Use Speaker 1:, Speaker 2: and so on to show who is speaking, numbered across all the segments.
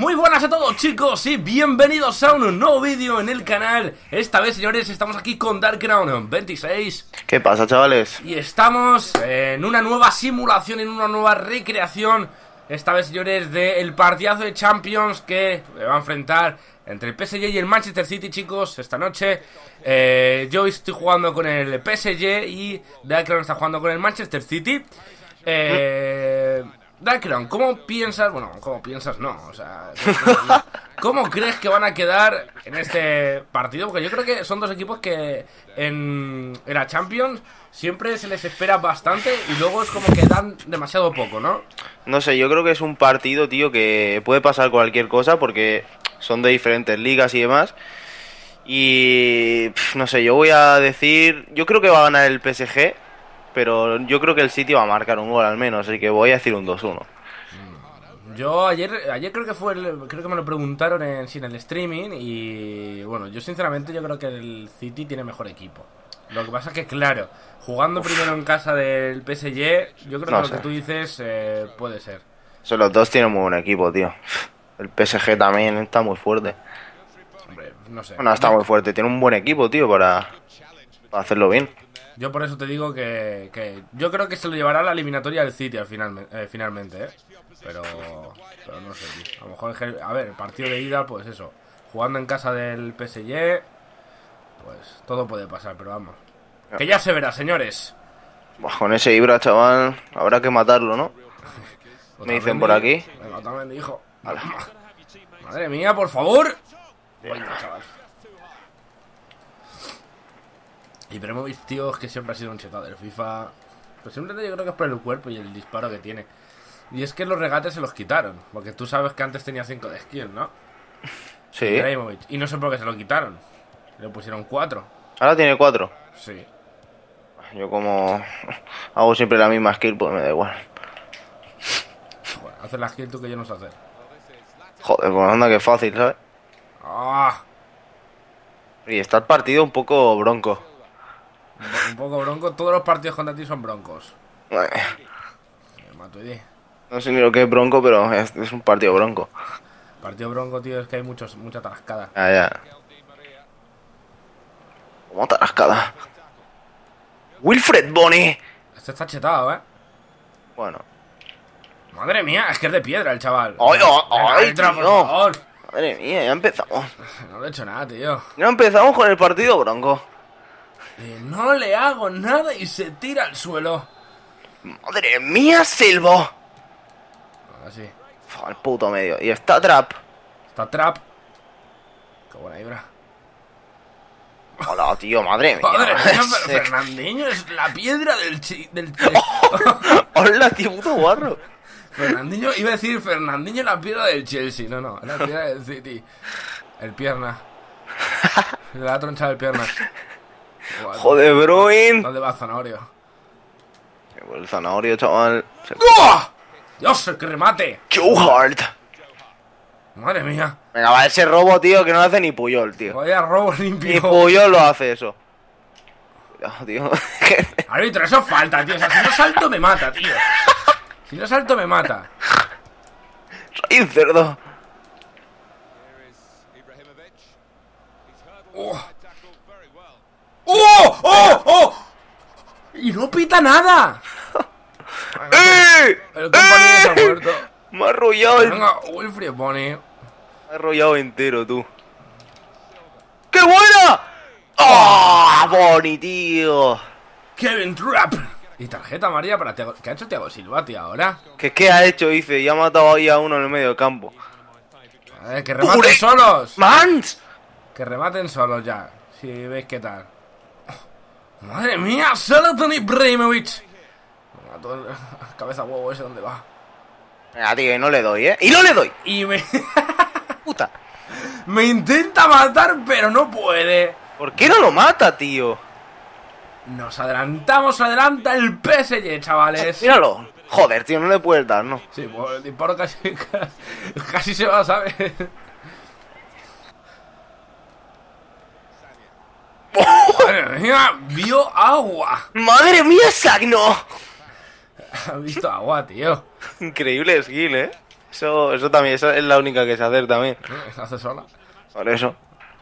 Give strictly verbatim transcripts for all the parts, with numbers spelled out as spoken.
Speaker 1: Muy buenas a todos, chicos, y bienvenidos a un nuevo vídeo en el canal. Esta vez, señores, estamos aquí con Darkground veintiséis.
Speaker 2: ¿Qué pasa, chavales?
Speaker 1: Y estamos en una nueva simulación, en una nueva recreación. Esta vez, señores, del partidazo de Champions que va a enfrentar entre el P S G y el Manchester City, chicos, esta noche. eh, Yo estoy jugando con el P S G y Darkground está jugando con el Manchester City. Eh... Darkground, ¿cómo piensas? Bueno, ¿cómo piensas? No, o sea, ¿cómo crees que van a quedar en este partido? Porque yo creo que son dos equipos que en, en la Champions siempre se les espera bastante y luego es como que dan demasiado poco, ¿no?
Speaker 2: No sé, yo creo que es un partido, tío, que puede pasar cualquier cosa porque son de diferentes ligas y demás. Y pff, no sé, yo voy a decir, yo creo que va a ganar el P S G, pero yo creo que el City va a marcar un gol al menos, así que voy a decir un dos uno.
Speaker 1: Yo ayer ayer creo que fue el, creo que me lo preguntaron en, sí, en el streaming y bueno, yo sinceramente yo creo que el City tiene mejor equipo. Lo que pasa es que claro, jugando Uf. primero en casa del P S G, yo creo que no lo sé. que tú dices eh, puede ser.
Speaker 2: Son los dos tienen muy buen equipo, tío. El P S G también está muy fuerte.
Speaker 1: Hombre, no sé.
Speaker 2: Bueno, está muy fuerte, tiene un buen equipo, tío, para, para hacerlo bien.
Speaker 1: Yo por eso te digo que, que yo creo que se lo llevará a la eliminatoria del City al final, eh, finalmente, ¿eh? Pero, pero no sé, tío. A lo mejor, a ver, el partido de ida, pues eso. Jugando en casa del P S G, pues todo puede pasar, pero vamos. Que ya se verá, señores.
Speaker 2: Buah, con ese Ibra, chaval, habrá que matarlo, ¿no? Me dicen por aquí.
Speaker 1: Venga, también, hijo. Madre mía, por favor. Venga, chaval. Ibrahimovic, tío, es que siempre ha sido un chetado del FIFA. Pues siempre yo creo que es por el cuerpo y el disparo que tiene. Y es que los regates se los quitaron. Porque tú sabes que antes tenía cinco de skill, ¿no?
Speaker 2: Sí.
Speaker 1: Ibrahimovic. Y no sé por qué se lo quitaron. Le pusieron cuatro.
Speaker 2: Ahora tiene cuatro.
Speaker 1: Sí.
Speaker 2: Yo como hago siempre la misma skill, pues me da igual.
Speaker 1: Bueno, haces la skill tú que yo no sé hacer.
Speaker 2: Joder, pues anda que fácil, ¿sabes?
Speaker 1: Ah.
Speaker 2: Y está el partido un poco bronco.
Speaker 1: Un poco bronco. Todos los partidos contra ti son broncos.
Speaker 2: Bueno.
Speaker 1: Me mato y di.
Speaker 2: No sé ni lo que es bronco, pero es, es un partido bronco.
Speaker 1: Partido bronco, tío, es que hay muchos, mucha tarascada.
Speaker 2: Ah, ya. ¿Cómo tarascada? Wilfred Bony.
Speaker 1: Este está chetado, ¿eh?
Speaker 2: Bueno.
Speaker 1: Madre mía, es que es de piedra el chaval.
Speaker 2: ¡Ay, ay, ay,
Speaker 1: entra,
Speaker 2: tío!
Speaker 1: por favor.
Speaker 2: Madre mía, ya empezamos.
Speaker 1: No le he hecho nada, tío.
Speaker 2: Ya empezamos con el partido bronco.
Speaker 1: Y no le hago nada y se tira al suelo.
Speaker 2: Madre mía, Silvo.
Speaker 1: Así.
Speaker 2: Al puto medio. Y está Trap.
Speaker 1: Está Trap. Qué buena Ibra.
Speaker 2: Hola, tío, madre mía.
Speaker 1: Madre mía, pero Fernandinho es la piedra del... Chi del
Speaker 2: Hola, tío, puto guarro.
Speaker 1: Fernandinho, iba a decir Fernandinho es la piedra del Chelsea. No, no, la piedra del City. El pierna. Le ha tronchado el pierna. Igual,
Speaker 2: joder, Bruin.
Speaker 1: ¿Dónde va Zanahorio?
Speaker 2: El Zanahorio, chaval. Se...
Speaker 1: ¡Oh! ¡Dios, el que remate!
Speaker 2: ¡Joe Hart!
Speaker 1: Madre mía.
Speaker 2: Venga, va ese robo, tío, que no lo hace ni Puyol, tío.
Speaker 1: Vaya robo limpio.
Speaker 2: Ni Puyol lo hace eso. Cuidado, tío.
Speaker 1: Árbitro, eso falta, tío. O sea, si no salto me mata, tío. Si no salto me mata.
Speaker 2: Soy un cerdo.
Speaker 1: ¡Oh! ¡Oh! ¡Oh! ¡Oh! ¡Y no pita nada!
Speaker 2: ¡Eh!
Speaker 1: El compañero se ha muerto.
Speaker 2: Me ha arrollado el...
Speaker 1: Venga, Wilfred Bony.
Speaker 2: Me ha arrollado entero, tú. ¡Qué buena! ¡Oh! Bony, tío.
Speaker 1: Kevin Trapp. Y tarjeta amarilla para Thiago. ¿Qué ha hecho Thiago Silva, tío, ahora?
Speaker 2: ¿Qué, qué ha hecho, dice? Y ha matado ahí a uno en el medio del campo.
Speaker 1: A ver, que rematen ¡Pure! solos.
Speaker 2: ¡Mans!
Speaker 1: Que rematen solos ya. Si veis qué tal. Oh, madre mía, Zlatan Ibrahimovic. Cabeza huevo ese, ¿dónde va?
Speaker 2: Venga, tío, y no le doy, ¿eh? ¡Y no le doy!
Speaker 1: Y me...
Speaker 2: ¡Puta!
Speaker 1: Me intenta matar, pero no puede.
Speaker 2: ¿Por qué no lo mata, tío?
Speaker 1: Nos adelantamos, adelanta el P S G, chavales.
Speaker 2: Míralo. Joder, tío, no le puedes dar, ¿no?
Speaker 1: Sí, pues el disparo casi, casi se va, ¿sabes? Madre mía, vio agua.
Speaker 2: ¡Madre mía, Sagno!
Speaker 1: Ha visto agua, tío.
Speaker 2: Increíble skill, ¿eh? Eso, eso también, esa es la única que sé hacer también.
Speaker 1: Se hace sola.
Speaker 2: Por eso.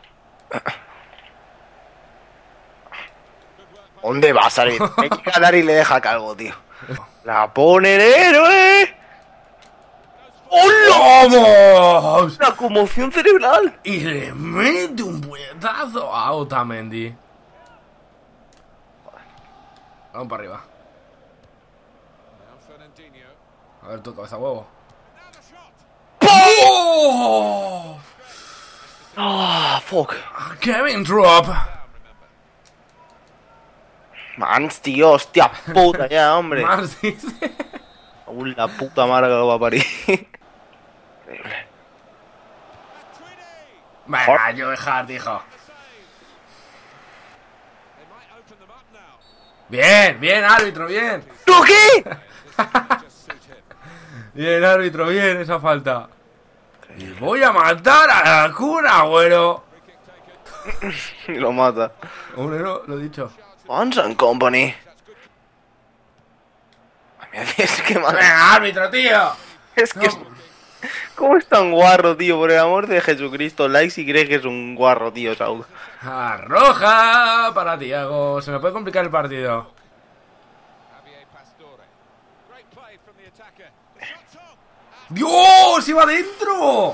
Speaker 2: ¿Dónde va a salir? Hay que ganar y le deja calvo, tío. La pone el héroe. ¡Hola!
Speaker 1: ¡Vamos!
Speaker 2: Una conmoción cerebral.
Speaker 1: Y le mete un puñetazo a Otamendi. Vamos para arriba. A ver tu cabeza huevo. ¡Oh!
Speaker 2: Ah, fuck.
Speaker 1: Kevin Drop.
Speaker 2: Mans, tío, hostia puta ya, hombre.
Speaker 1: Más dice.
Speaker 2: Aún la puta madre que lo va a parir. Increíble.
Speaker 1: Venga, yo dejar, hijo. Bien, bien, árbitro, bien.
Speaker 2: ¿Tú qué?
Speaker 1: Bien, árbitro, bien, esa falta. Y voy a matar a la cuna, güero.
Speaker 2: Y lo mata.
Speaker 1: Hombre, no, lo he dicho.
Speaker 2: Once and Company. Mira, es que madre.
Speaker 1: Venga, árbitro, tío.
Speaker 2: Es que
Speaker 1: No.
Speaker 2: es... ¿Cómo es tan guarro, tío? Por el amor de Jesucristo, like si crees que es un guarro, tío, Saúl.
Speaker 1: Ah, roja para Tiago. Se me puede complicar el partido. ¡Dios! ¡Iba adentro!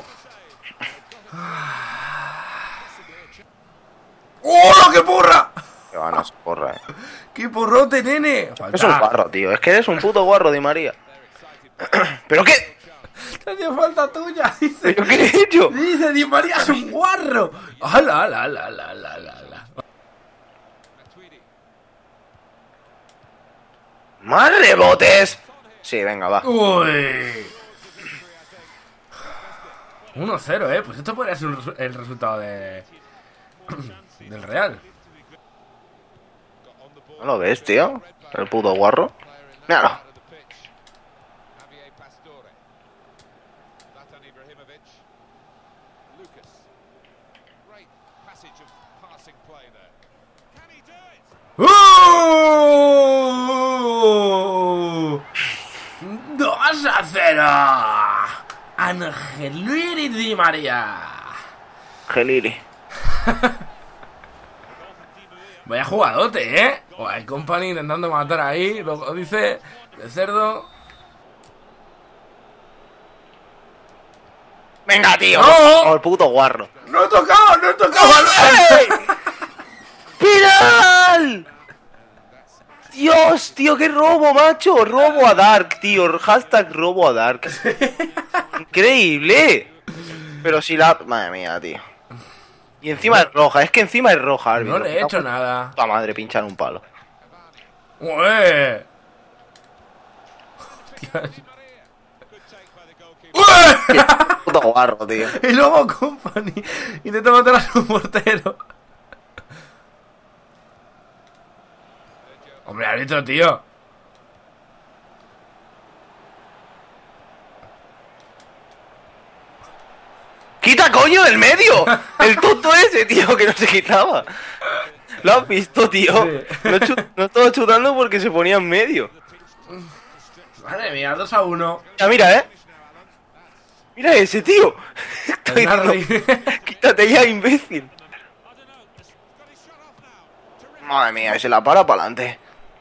Speaker 1: ¡Oh, qué porra!
Speaker 2: Que van a ser porra, eh.
Speaker 1: ¡Qué porrote, nene! Falta.
Speaker 2: Es un guarro, tío. Es que eres un puto guarro, Di María. ¿Pero qué?
Speaker 1: Te hacía falta tuya, dice.
Speaker 2: ¿Pero qué he hecho?
Speaker 1: Dice, Di María es un guarro. ¡Hala, hala, hala, hala, hala, hala!
Speaker 2: ¡Más rebotes! Sí, venga, va.
Speaker 1: ¡Uy! uno cero, eh. Pues esto podría ser un resu- el resultado de... del Real.
Speaker 2: ¿No lo ves, tío? El puto guarro. Míralo.
Speaker 1: ¡Uh! dos a cero. Ángel Luis Di María.
Speaker 2: Geliri.
Speaker 1: Vaya jugadote, ¿eh? O hay Company intentando matar ahí. Luego dice de cerdo.
Speaker 2: Venga, tío.
Speaker 1: ¡No!
Speaker 2: Oh, el puto guarro.
Speaker 1: ¡No he tocado! ¡No he tocado!
Speaker 2: ¡Ey! ¡Final! Dios, tío, qué robo, macho. Robo a Dark, tío. Hashtag robo a Dark. Increíble. Pero si la... Madre mía, tío. Y encima es roja. Es que encima es roja, árbitro.
Speaker 1: No le he hecho nada.
Speaker 2: Puta madre, pinchan un palo.
Speaker 1: ¡Ué!
Speaker 2: Qué puto guarro, tío.
Speaker 1: Y luego Company intenta matar a su portero. Hombre, árbitro, tío.
Speaker 2: ¡Quita coño del medio! El tonto ese, tío, que no se quitaba. ¿Lo has visto, tío?
Speaker 1: Sí.
Speaker 2: No, chu- no estaba chutando porque se ponía en medio.
Speaker 1: Madre mía, dos a uno.
Speaker 2: Ya, mira, ¿eh? Mira ese, tío. Estoy diciendo, quítate ya, imbécil. Madre mía, y se la para para adelante.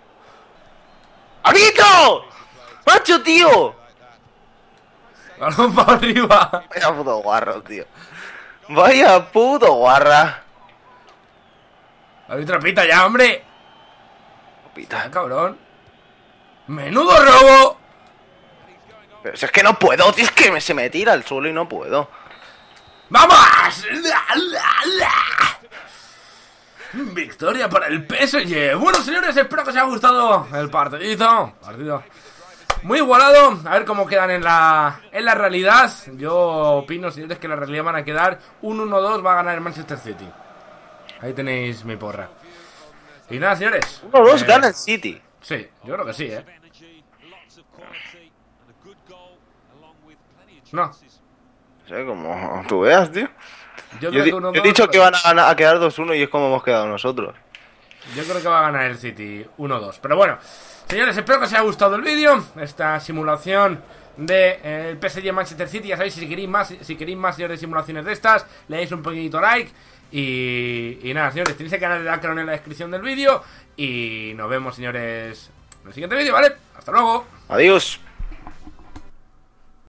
Speaker 2: ¡Árbitro! ¡Macho, tío!
Speaker 1: Balón para arriba.
Speaker 2: Vaya puto guarro, tío. Vaya puto guarra.
Speaker 1: Árbitro, pita ya, hombre. Ah,
Speaker 2: Pita.
Speaker 1: cabrón. ¡Menudo robo!
Speaker 2: Pero si es que no puedo, tío, es que me- se me tira al suelo y no puedo.
Speaker 1: ¡Vamos! Victoria para el P S G. Bueno, señores, espero que os haya gustado el partidito. Partido muy igualado. A ver cómo quedan en la en la realidad. Yo opino, señores, que en la realidad van a quedar un uno dos. Va a ganar el Manchester City. Ahí tenéis mi porra. Y nada, señores.
Speaker 2: uno dos
Speaker 1: eh,
Speaker 2: gana el City.
Speaker 1: Sí, yo creo que sí, ¿eh? No.
Speaker 2: No sé, como tú veas, tío.
Speaker 1: Yo
Speaker 2: Yo,
Speaker 1: creo
Speaker 2: di-
Speaker 1: que uno
Speaker 2: yo he
Speaker 1: dos,
Speaker 2: dicho que
Speaker 1: pero-
Speaker 2: van a, ganar- a quedar dos uno y es como hemos quedado nosotros.
Speaker 1: Yo creo que va a ganar el City uno dos. Pero bueno, señores, espero que os haya gustado el vídeo. Esta simulación de eh, el P S G Manchester City. Ya sabéis, si queréis más, si queréis más señores de simulaciones de estas, le dais un poquito like. Y, y nada, señores, tenéis el canal de Dacron en la descripción del vídeo. Y nos vemos, señores, en el siguiente vídeo, ¿vale? Hasta luego.
Speaker 2: Adiós.